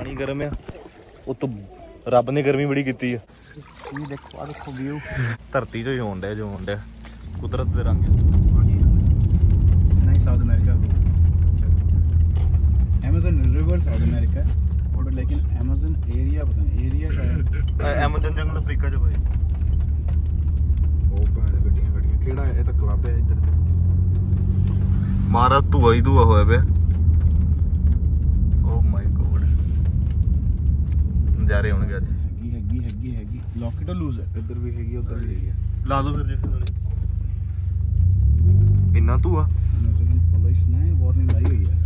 पानी गर्म है उतो रब ने गर्मी बड़ी की है। देखो देखो व्यू धरती जो होन डे कुदरत के रंग नहीं South America Amazon river South America और लेकिन अमेज़न एरिया पता नहीं एरिया शायद अमेज़न जंगल अफ्रीका च भाई ओ भाई गड्डियां गड्डियां केड़ा है ये तो क्लब है इधर मारा धुआ ही धुआ होया पे ओ माय गॉड नजारे होंगे आज हैगी लॉकेट और लूज है इधर भी हैगी उधर भी हैगी ला दो फिर जैसे थोड़ी इन्ना धुआ पुलिस ने वार्निंग लाई हुई है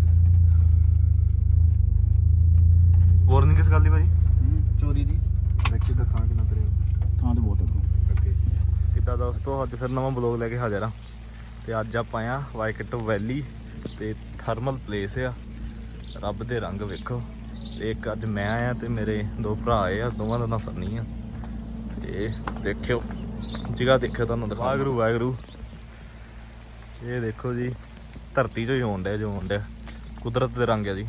वार्निंग किस गल दी भाई चोरी दी देखिए इधर थां कितना तेरे थां तो बहुत ਅੱਗੇ ਕਿੱਦਾਂ ਦੋਸਤੋ ਅੱਜ ਫਿਰ ਨਵਾਂ ਬਲੌਗ ਲੈ ਕੇ ਹਾਜ਼ਰ ਹਾਂ ਤੇ ਅੱਜ ਆਪਾਂ ਆਇਆ ਵਾਈਕਟੋ ਵੈਲੀ ਤੇ ਥਰਮਲ ਪਲੇਸ ਆ ਰੱਬ ਦੇ ਰੰਗ ਵੇਖੋ ਤੇ ਇੱਕ ਅੱਜ ਮੈਂ ਆਇਆ ਤੇ ਮੇਰੇ ਦੋ ਭਰਾ ਆਏ ਆ ਦੋਵਾਂ ਦਾ ਨਾਂ ਸੰਨੀ ਆ ਤੇ ਦੇਖਿਓ ਜਗ੍ਹਾ ਦੇਖਿਓ ਤੁਹਾਨੂੰ ਦਿਖਾ ਵਾਹਿਗੁਰੂ ਇਹ ਦੇਖੋ ਜੀ ਧਰਤੀ ਚੋਂ ਹੀ ਹੋਣ ਡਿਆ ਕੁਦਰਤ ਦੇ ਰੰਗ ਆ ਜੀ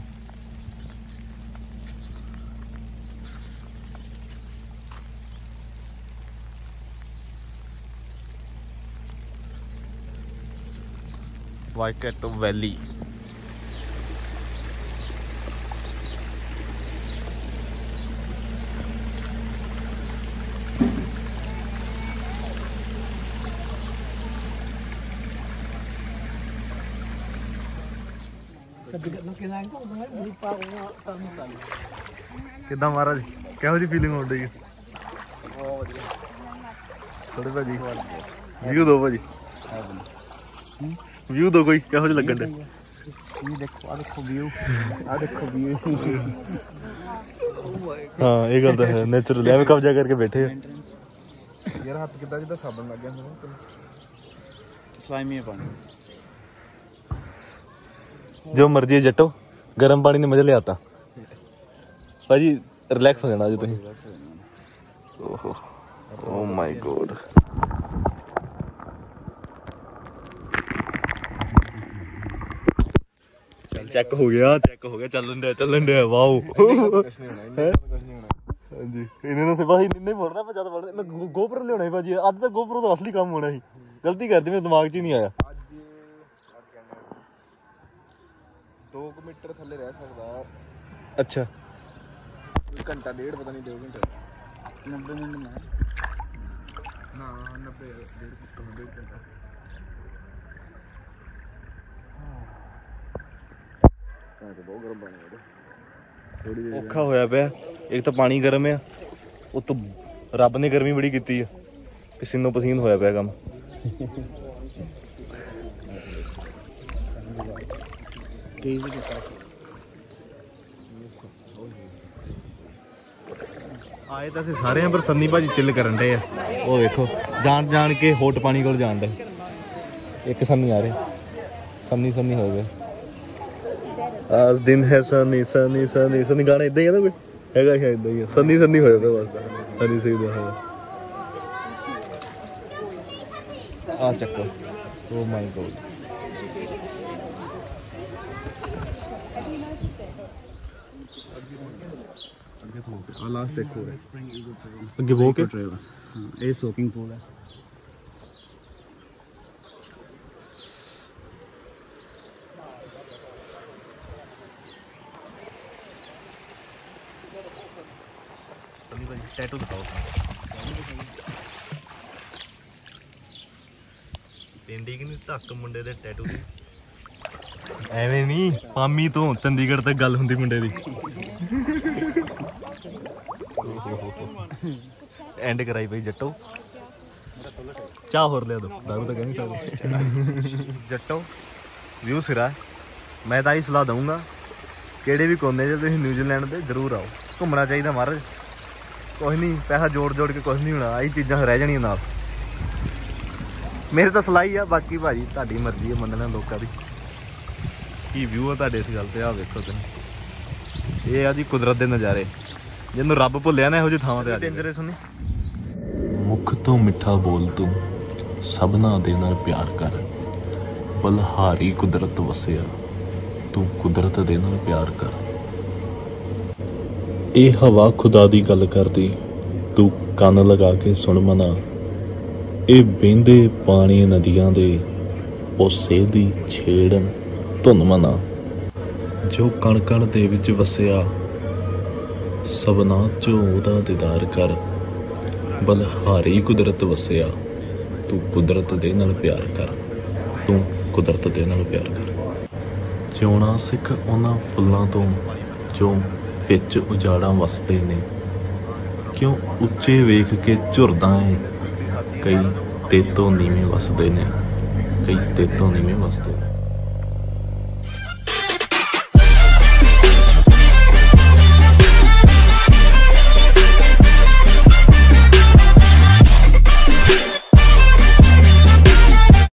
वाइकेटो वैली किदा महाराज कहो जी फीलिंग हो रही है थोड़े भाजी व्यू दो भाजी व्यू दो कोई कहो लगन दे देखो व्यू हाँ ये गल है नेचुरल एवं कब्जा करके बैठे यार हाथ किदा जिदा साबन लग गया मेरे स्लाइमी है पानी जो मर्जी जट्टो गर्म पानी ने मजा ले आता भाजी रिलैक्स हो जाना जी तुम ओह माय गॉड चेक हो गया चलन दे वाओ हां जी इन्हें से भाई नहीं बोलना मैं ज्यादा बोलना मैं गोप्रो लेना है भाजी आज तक गोप्रो तो असली काम होना ही गलती कर दी मेरे दिमाग च ही नहीं आया आज 2 मीटर थल्ले रह सकदा अच्छा घंटा डेढ़ पता नहीं 2 घंटे 90 मिनट में ना 90 डेढ़ घंटा औखा होया पे एक तो पानी गर्म है उतो रब ने गर्मी बड़ी की है पसीनो पसीन होया पे काम आए तो सारे पर सन्नी भाजी चिल करन डे वो देखो जान के होट पानी को जान डे एक सन्नी आ रहे सन्नी हो गए आज दिन है सनी गाना इदा ही है ना कोई हैगा इदा ही सन्नी होया पे बस सनी सही है आ चक्को ओ माय गॉड लास्ट देखो अगे वो के ये सोकिंग पूल है टैटू दिखाओ पिंडी कि नहीं धक्क मुंडे दे टैटू दी एवें नहीं पामी तो चंडीगढ़ तक गल हुंदी मुंडे दी एंड कराई भाई जट्टो चाह होर लिया दो दारू तो कह नहीं सकते जट्टो व्यू सिरा मैं तो सलाह दूंगा किहड़े भी कोने च तुसीं न्यूजीलैंड दे जरूर आओ घूमना चाहिए महाराज कुछ नहीं पैसा जोड़ के कुछ नहीं होना यही चीज़ां रह जानियां नाल मेरे तो सलाह ही आ बाकी भाजी तुहाडी मर्जी है मनना लोगों की की व्यू है तुहाडे इस गल ते आ वेखो तुसीं ये आ जी कुदरत के नज़ारे जिन्होंने रब भुलिया ना ਇਹੋ ਥਾਵਾਂ ਤੇ डेंजरस नहीं मुख तो मिठा बोल तू सबना दे नाल प्यार कर बलहारी कुदरत वसिया तू कुदरत दे नाल प्यार कर ਇਹ ਹਵਾ ਖੁਦਾ ਦੀ ਗੱਲ ਕਰਦੀ, ਤੂੰ ਕੰਨ ਲਗਾ ਕੇ ਸੁਣ ਮਨਾ। ਇਹ ਵਹਿੰਦੇ ਪਾਣੀ ਨਦੀਆਂ ਦੇ, ਉਸੇ ਦੀ ਛੇੜਨ ਧੁਨ ਮਨਾ। ਜੋ ਕਣ ਕਣ ਦੇ ਵਿੱਚ ਵਸਿਆ, ਸਭਨਾ ਚੋਂ ਉਹਦਾ ਦੀਦਾਰ ਕਰ। ਬਲਹਾਰੀ ਕੁਦਰਤ ਵਸਿਆ, ਤੂੰ ਕੁਦਰਤ ਦੇ ਨਾਲ ਪਿਆਰ ਕਰ, ਤੂੰ ਕੁਦਰਤ ਦੇ ਨਾਲ ਪਿਆਰ ਕਰ। ਜਿਉਣਾ ਸਿੱਖ ਉਹਨਾਂ ਫੁੱਲਾਂ ਤੋਂ ਜੋ ਵਿੱਚ ਉਜਾੜਾਂ ਵਸਦੇ ਨੇ। ਕਿਉਂ ਉੱਚੇ ਵੇਖ ਕੇ ਝੁਰਦਾ ਏ, ਕਈ ਤੇਤੋਂ ਨੀਵੇਂ ਵਸਦੇ ਨੇ, ਕਈ ਤੇਤੋਂ ਨੀਵੇਂ ਵਸਦੇ ਨੇ।